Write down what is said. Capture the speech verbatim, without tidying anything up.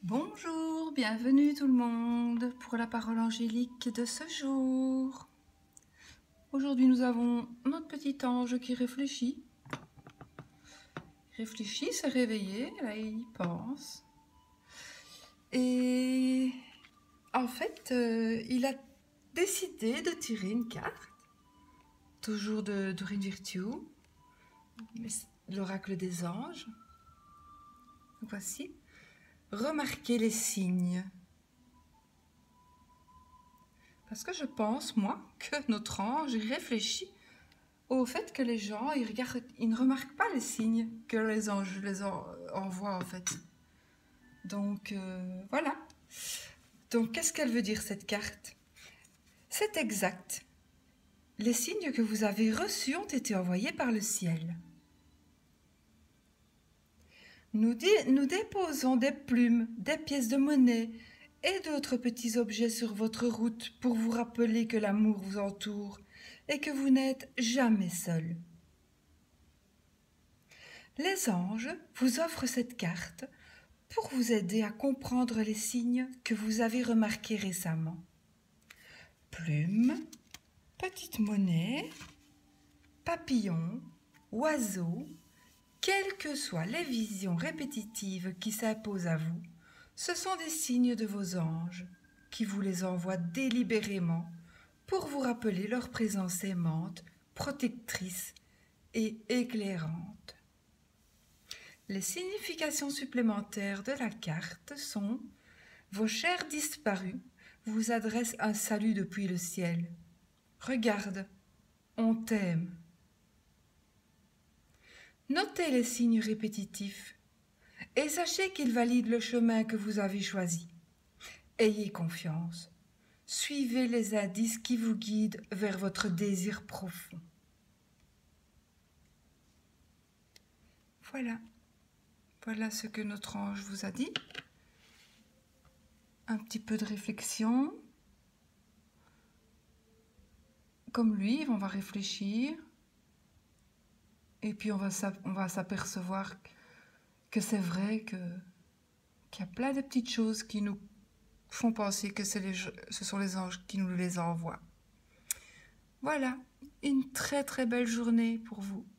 Bonjour, bienvenue tout le monde pour la parole angélique de ce jour. Aujourd'hui nous avons notre petit ange qui réfléchit. Il réfléchit, s'est réveillé, là il y pense. Et en fait, euh, il a décidé de tirer une carte, toujours de Dorine Virtue, l'oracle des anges. Voici. Remarquez les signes. Parce que je pense, moi, que notre ange il réfléchit au fait que les gens, ils, regardent, ils ne remarquent pas les signes que les anges les en, envoient, en fait. Donc, euh, voilà. Donc, qu'est-ce qu'elle veut dire, cette carte? C'est exact. Les signes que vous avez reçus ont été envoyés par le ciel. Nous, dé- nous déposons des plumes, des pièces de monnaie et d'autres petits objets sur votre route pour vous rappeler que l'amour vous entoure et que vous n'êtes jamais seul. Les anges vous offrent cette carte pour vous aider à comprendre les signes que vous avez remarqués récemment. Plumes, petites monnaies, papillons, oiseaux, quelles que soient les visions répétitives qui s'imposent à vous, ce sont des signes de vos anges qui vous les envoient délibérément pour vous rappeler leur présence aimante, protectrice et éclairante. Les significations supplémentaires de la carte sont « Vos chers disparus vous adressent un salut depuis le ciel. Regarde, on t'aime. » Notez les signes répétitifs et sachez qu'ils valident le chemin que vous avez choisi. Ayez confiance. Suivez les indices qui vous guident vers votre désir profond. Voilà. Voilà ce que notre ange vous a dit. Un petit peu de réflexion. Comme lui, on va réfléchir. Et puis on va s'apercevoir que c'est vrai que, qu'il y a plein de petites choses qui nous font penser que c'est les, ce sont les anges qui nous les envoient. Voilà, une très très belle journée pour vous.